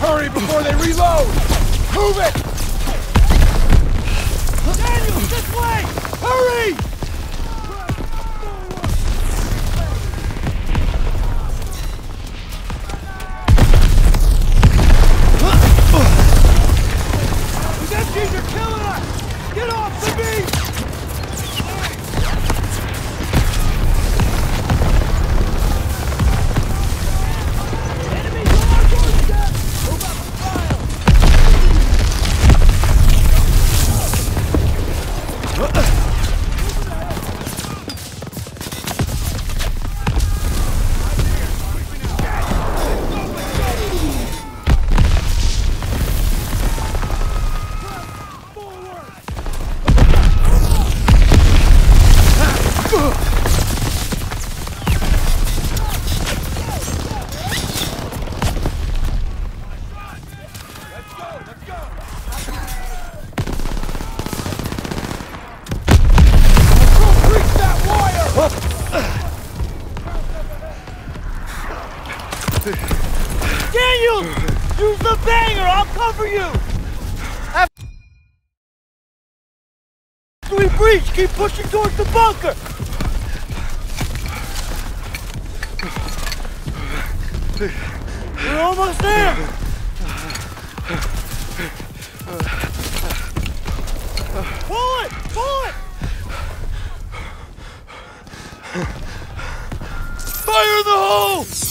Hurry before they reload! Move it! Daniel, this way! Hurry! These MGs are killing us! Get off the beach! Enemies on our doorstep! Move up the file! Daniel! Use the banger! I'll cover you! After we breach, keep pushing towards the bunker! We're almost there! Pull it! Pull it! Fire in the hole!